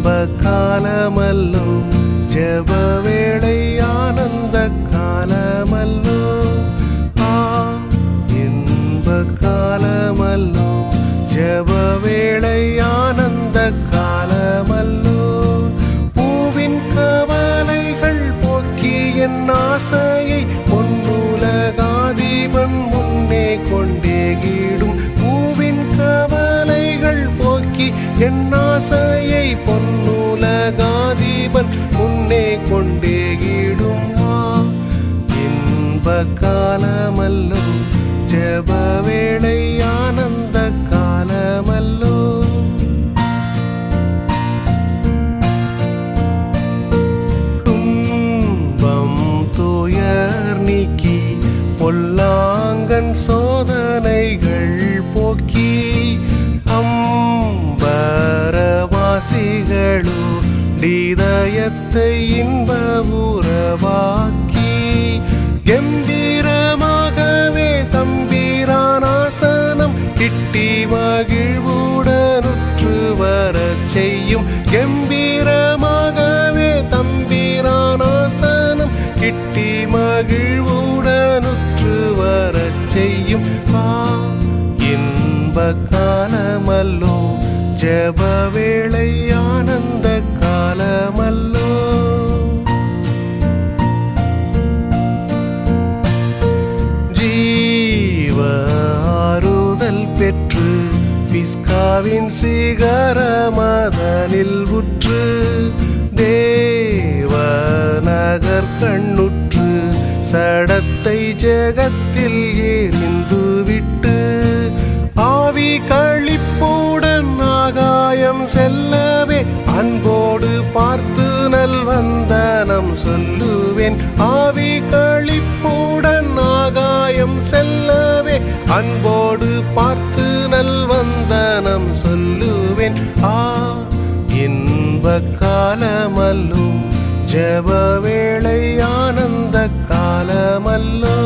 காலமல்லோ ஜெப வேளை ஆனந்த காலமல்லோ இன்ப காலமல்லோ ஜெப வேளை ஆனந்த காலமல்லோ பூவின் கவலைகள் போக்கி என் ஆசையை பொன்னுலகாதிபன் முன்னே கொண்டேகிடும் பூவின் கவலைகள் போக்கி என் ஆசையை பொன்னுலகாதிபன் முன்னே கொண்டேகிடும் இன்ப காலமல்லோ ஜெப வேளை ஆனந்த காலமல்லோ துன்பம் துயர் நீக்கி பொல்லாங்கன் சோதனைகள் போக்கி அம்பரவாசிகளோ இதயத்தை இன்ப உறவாக்கி கம்பீரமாகவே தம்பீரானாசனம் கிட்டி மகிழ்வுடனுற்று வரச் செய்யும் கம்பீரமாகவே தம்பீரானாசனம் கிட்டி மகிழ்வுடனுற்று வரச் செய்யும் இன்ப காலமல்லோ ஜெப வேளை ஆனந்த காலமல்லோ ஜீவ ஆறுதல் பெற்று பிஸ்காவின் சிகரமதனில் உற்று தேவ நகர் கண்ணுற்று சடத்தை ஜெகத்தில் எரிந்து விட்டு ஆவி களிப்புடன் ஆகாயம் செல்லவே அன்போடு பார்த்து நல்வந்தனம் சொல்லுவேன் ஆவி களிப்புடன் ஆகாயம் செல்லவே அன்போடு பார்த்து நல்வந்தனம் சொல்லுவேன் இன்ப காலமல்லோ ஜெப வேளை ஆனந்த காலமல்லோ